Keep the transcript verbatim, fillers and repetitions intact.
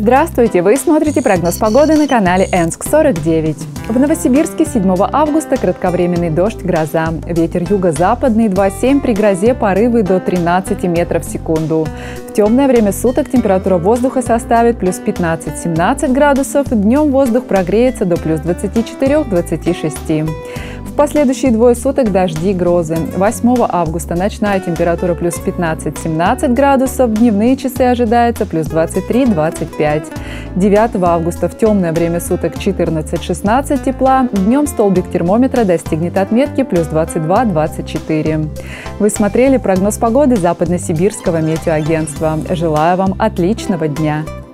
Здравствуйте! Вы смотрите прогноз погоды на канале Энск сорок девять. В Новосибирске седьмого августа кратковременный дождь, гроза. Ветер юго-западный два семь, при грозе порывы до тринадцати метров в секунду. В темное время суток температура воздуха составит плюс пятнадцать-семнадцать градусов, днем воздух прогреется до плюс двадцати четырёх — двадцати шести. В последующие двое суток дожди, грозы. восьмого августа ночная температура плюс пятнадцать-семнадцать градусов, дневные часы ожидается плюс двадцать три — двадцать пять. девятого августа в темное время суток четырнадцать-шестнадцать тепла, днем столбик термометра достигнет отметки плюс двадцать два — двадцать четыре. Вы смотрели прогноз погоды Западно-Сибирского метеоагентства. Желаю вам отличного дня!